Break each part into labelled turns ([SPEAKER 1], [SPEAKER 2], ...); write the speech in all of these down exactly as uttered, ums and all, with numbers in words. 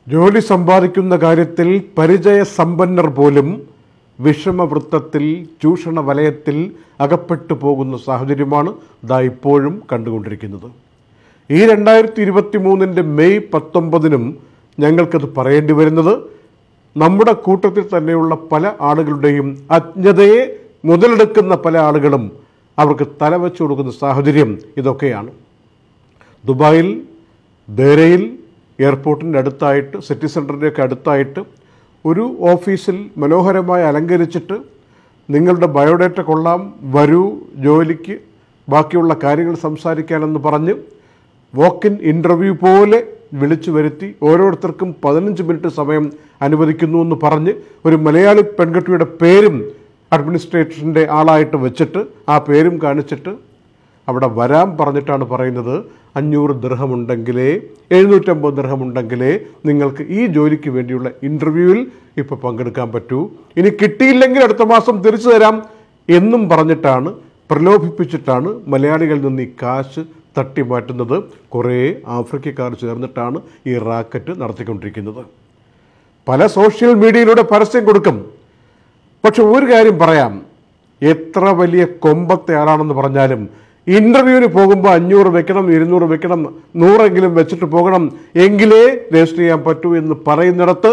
[SPEAKER 1] ജോലി സമ്പാദിക്കുന്ന കാര്യത്തിൽ പരിചയസമ്പന്നർ പോലും വിഷമവൃത്തത്തിൽ ചൂഷണ വലയത്തിൽ അകപ്പെട്ടു പോകുന്ന സാഹചര്യമാണ് ദാ ഇപ്പോഴും കണ്ടുകൊണ്ടിരിക്കുന്നത്. ഈ രണ്ടായിരത്തി ഇരുപത്തി മൂന്നിൻ്റെ മെയ് പത്തൊമ്പതിനും ഞങ്ങൾക്കത് പറയേണ്ടി വരുന്നത് നമ്മുടെ കൂട്ടത്തിൽ തന്നെയുള്ള പല ആളുകളുടെയും അജ്ഞതയെ മുതലെടുക്കുന്ന പല ആളുകളും അവർക്ക് തലവെച്ചു കൊടുക്കുന്ന സാഹചര്യം ഇതൊക്കെയാണ്. ദുബായിൽ ദേരയിൽ എയർപോർട്ടിൻ്റെ അടുത്തായിട്ട് സിറ്റി സെൻറ്ററിൻ്റെയൊക്കെ അടുത്തായിട്ട് ഒരു ഓഫീസിൽ മനോഹരമായി അലങ്കരിച്ചിട്ട് നിങ്ങളുടെ ബയോഡേറ്റ കൊള്ളാം, വരൂ ജോലിക്ക് ബാക്കിയുള്ള കാര്യങ്ങൾ സംസാരിക്കാനെന്ന് പറഞ്ഞ് വോക്കിൻ ഇൻ്റർവ്യൂ പോലെ വിളിച്ചു വരുത്തി ഓരോരുത്തർക്കും പതിനഞ്ച് മിനിറ്റ് സമയം അനുവദിക്കുന്നു എന്ന് പറഞ്ഞ് ഒരു മലയാളി പെൺകുട്ടിയുടെ പേരും അഡ്മിനിസ്ട്രേഷൻ്റെ ആളായിട്ട് വെച്ചിട്ട് ആ പേരും കാണിച്ചിട്ട് അവിടെ വരാൻ പറഞ്ഞിട്ടാണ് പറയുന്നത് അഞ്ഞൂറ് ദിർഹമുണ്ടെങ്കിലേ എഴുന്നൂറ്റമ്പത് ദിർഹമുണ്ടെങ്കിലേ നിങ്ങൾക്ക് ഈ ജോലിക്ക് വേണ്ടിയുള്ള ഇൻ്റർവ്യൂവിൽ ഇപ്പോൾ പങ്കെടുക്കാൻ പറ്റൂ, ഇനി കിട്ടിയില്ലെങ്കിൽ അടുത്ത മാസം തിരിച്ചു തരാം എന്നും പറഞ്ഞിട്ടാണ് പ്രലോഭിപ്പിച്ചിട്ടാണ് മലയാളികളിൽ നിന്ന് ഈ കാശ് തട്ടിമാറ്റുന്നത്. കുറേ ആഫ്രിക്കക്കാർ ചേർന്നിട്ടാണ് ഈ റാക്കറ്റ് നടത്തിക്കൊണ്ടിരിക്കുന്നത്. പല സോഷ്യൽ മീഡിയയിലൂടെ പരസ്യം കൊടുക്കും. പക്ഷെ ഒരു കാര്യം പറയാം, എത്ര വലിയ കൊമ്പത്തെ ആളാണെന്ന് പറഞ്ഞാലും ഇൻ്റർവ്യൂവിന് പോകുമ്പോൾ അഞ്ഞൂറ് വെക്കണം, ഇരുന്നൂറ് വെക്കണം, നൂറെങ്കിലും വെച്ചിട്ട് പോകണം, എങ്കിലേ രജിസ്റ്റർ ചെയ്യാൻ പറ്റൂ എന്ന് പറയുന്നിടത്ത്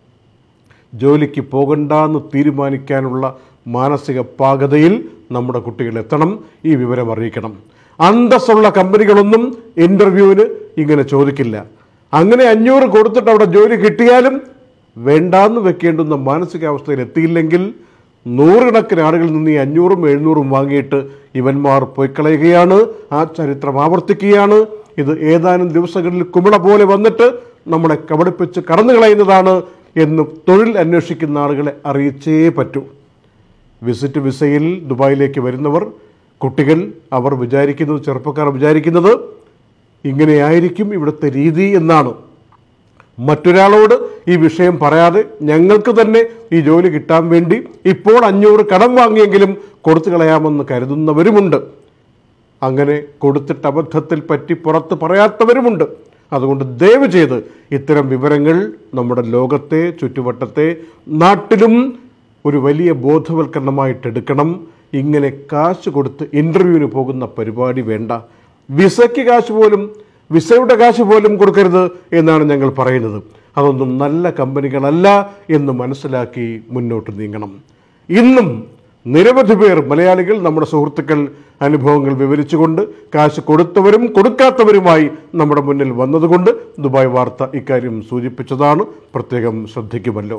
[SPEAKER 1] ജോലിക്ക് പോകണ്ടെന്ന് തീരുമാനിക്കാനുള്ള മാനസിക പാകതയിൽ നമ്മുടെ കുട്ടികൾ എത്തണം. ഈ വിവരം അറിയിക്കണം. അന്തസ്സുള്ള കമ്പനികളൊന്നും ഇൻ്റർവ്യൂവിന് ഇങ്ങനെ ചോദിക്കില്ല. അങ്ങനെ അഞ്ഞൂറ് കൊടുത്തിട്ട് അവിടെ ജോലി കിട്ടിയാലും വേണ്ടാന്ന് വെക്കേണ്ടുന്ന മാനസികാവസ്ഥയിൽ എത്തിയില്ലെങ്കിൽ നൂറുകണക്കിന് ആളുകളിൽ നിന്ന് ഈ അഞ്ഞൂറും എഴുന്നൂറും വാങ്ങിയിട്ട് ഇവന്മാർ പൊയ്ക്കളയുകയാണ്. ആ ചരിത്രം ആവർത്തിക്കുകയാണ്. ഇത് ഏതാനും ദിവസങ്ങളിൽ കുമിള പോലെ വന്നിട്ട് നമ്മളെ കബളിപ്പിച്ച് കടന്നു കളയുന്നതാണ് എന്ന് തൊഴിൽ അന്വേഷിക്കുന്ന ആളുകളെ അറിയിച്ചേ പറ്റൂ. വിസിറ്റ് വിസയിൽ ദുബായിലേക്ക് വരുന്നവർ കുട്ടികൾ അവർ വിചാരിക്കുന്നത്, ചെറുപ്പക്കാർ വിചാരിക്കുന്നത് ഇങ്ങനെയായിരിക്കും ഇവിടുത്തെ രീതി എന്നാണ്. മറ്റൊരാളോട് ഈ വിഷയം പറയാതെ ഞങ്ങൾക്ക് തന്നെ ഈ ജോലി കിട്ടാൻ വേണ്ടി ഇപ്പോൾ അഞ്ഞൂറ് കടം വാങ്ങിയെങ്കിലും കൊടുത്തു കളയാമെന്ന് കരുതുന്നവരുമുണ്ട്. അങ്ങനെ കൊടുത്തിട്ട് അബദ്ധത്തിൽ പറ്റി പുറത്ത് പറയാത്തവരുമുണ്ട്. അതുകൊണ്ട് ദയവ് ചെയ്ത് ഇത്തരം വിവരങ്ങൾ നമ്മുടെ ലോകത്തെ, ചുറ്റുവട്ടത്തെ, നാട്ടിലും ഒരു വലിയ ബോധവൽക്കരണമായിട്ടെടുക്കണം. ഇങ്ങനെ കാശ് കൊടുത്ത് ഇൻ്റർവ്യൂവിന് പോകുന്ന പരിപാടി വേണ്ട. വിസയ്ക്ക് കാശ് പോലും വിസയുടെ കാശ് പോലും കൊടുക്കരുത് എന്നാണ് ഞങ്ങൾ പറയുന്നത്. അതൊന്നും നല്ല കമ്പനികളല്ല എന്ന് മനസ്സിലാക്കി മുന്നോട്ട് നീങ്ങണം. ഇന്നും നിരവധി പേർ മലയാളികൾ, നമ്മുടെ സുഹൃത്തുക്കൾ അനുഭവങ്ങൾ വിവരിച്ചുകൊണ്ട് കാശ് കൊടുത്തവരും കൊടുക്കാത്തവരുമായി നമ്മുടെ മുന്നിൽ വന്നതുകൊണ്ട് ദുബായ് വാർത്ത ഇക്കാര്യം സൂചിപ്പിച്ചതാണ്. പ്രത്യേകം ശ്രദ്ധിക്കുമല്ലോ.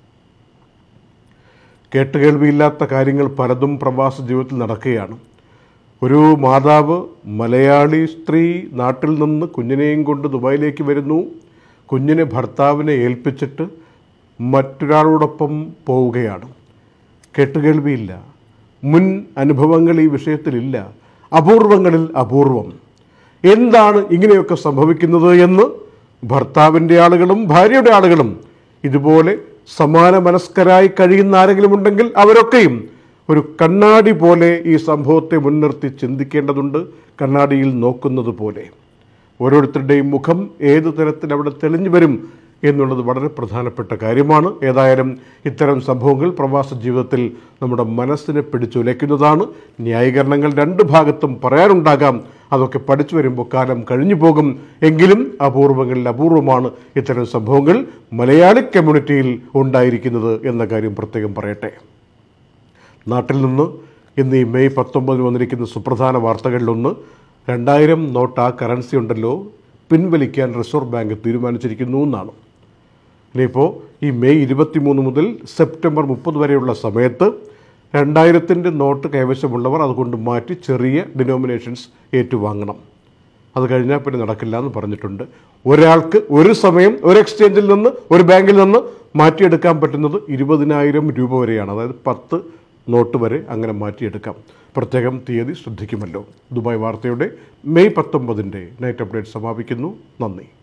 [SPEAKER 1] കേട്ടുകേൾവിയില്ലാത്ത കാര്യങ്ങൾ പലതും പ്രവാസ ജീവിതത്തിൽ നടക്കുകയാണ്. ഒരു മാതാവ്, മലയാളി സ്ത്രീ, നാട്ടിൽ നിന്ന് കുഞ്ഞിനെയും കൊണ്ട് ദുബായിലേക്ക് വരുന്നു. കുഞ്ഞിനെ ഭർത്താവിനെ ഏൽപ്പിച്ചിട്ട് മറ്റൊരാളോടൊപ്പം പോവുകയാണ്. കേട്ടുകേൾവിയില്ല, മുൻ അനുഭവങ്ങൾ ഈ വിഷയത്തിലില്ല. അപൂർവങ്ങളിൽ അപൂർവം. എന്താണ് ഇങ്ങനെയൊക്കെ സംഭവിക്കുന്നത് എന്ന് ഭർത്താവിൻ്റെ ആളുകളും ഭാര്യയുടെ ആളുകളും ഇതുപോലെ സമാന മനസ്കരായി കഴിയുന്ന ആരെങ്കിലും ഉണ്ടെങ്കിൽ അവരൊക്കെയും ഒരു കണ്ണാടി പോലെ ഈ സംഭവത്തെ മുൻനിർത്തി ചിന്തിക്കേണ്ടതുണ്ട്. കണ്ണാടിയിൽ നോക്കുന്നത് പോലെ ഓരോരുത്തരുടെയും മുഖം ഏതു തരത്തിൽ അവിടെ തെളിഞ്ഞു വരും എന്നുള്ളത് വളരെ പ്രധാനപ്പെട്ട കാര്യമാണ്. ഏതായാലും ഇത്തരം സംഭവങ്ങൾ പ്രവാസ ജീവിതത്തിൽ നമ്മുടെ മനസ്സിനെ പിടിച്ചുലയ്ക്കുന്നതാണ്. ന്യായീകരണങ്ങൾ രണ്ട് ഭാഗത്തും പറയാനുണ്ടാകാം. അതൊക്കെ പഠിച്ചു വരുമ്പോൾ കാലം കഴിഞ്ഞു പോകും. എങ്കിലും അപൂർവങ്ങളിൽ അപൂർവമാണ് ഇത്തരം സംഭവങ്ങൾ മലയാളി കമ്മ്യൂണിറ്റിയിൽ ഉണ്ടായിരിക്കുന്നത് എന്ന കാര്യം പ്രത്യേകം പറയട്ടെ. നാട്ടിൽ നിന്ന് ഇന്ന് ഈ മെയ് പത്തൊമ്പതിന് വന്നിരിക്കുന്ന സുപ്രധാന വാർത്തകളിലൊന്ന്, രണ്ടായിരം നോട്ട് ആ കറൻസി ഉണ്ടല്ലോ പിൻവലിക്കാൻ റിസർവ് ബാങ്ക് തീരുമാനിച്ചിരിക്കുന്നു എന്നാണ്. ഇനിയിപ്പോൾ ഈ മെയ് ഇരുപത്തി മൂന്ന് മുതൽ സെപ്റ്റംബർ മുപ്പത് വരെയുള്ള സമയത്ത് രണ്ടായിരത്തിൻ്റെ നോട്ട് കൈവശമുള്ളവർ അതുകൊണ്ട് മാറ്റി ചെറിയ ഡിനോമിനേഷൻസ് ഏറ്റുവാങ്ങണം. അത് കഴിഞ്ഞാൽ പിന്നെ നടക്കില്ല എന്ന് പറഞ്ഞിട്ടുണ്ട്. ഒരാൾക്ക് ഒരു സമയം ഒരു എക്സ്ചേഞ്ചിൽ നിന്ന്, ഒരു ബാങ്കിൽ നിന്ന് മാറ്റിയെടുക്കാൻ പറ്റുന്നത് ഇരുപതിനായിരം രൂപ വരെയാണ്. അതായത് പത്ത് നോട്ട് വരെ അങ്ങനെ മാറ്റിയെടുക്കാം. പ്രത്യേകം തീയതി ശ്രദ്ധിക്കുമല്ലോ. ദുബായ് വാർത്തയുടെ മെയ് പത്തൊമ്പതിൻ്റെ നൈറ്റ് അപ്ഡേറ്റ് സമാപിക്കുന്നു. നന്ദി.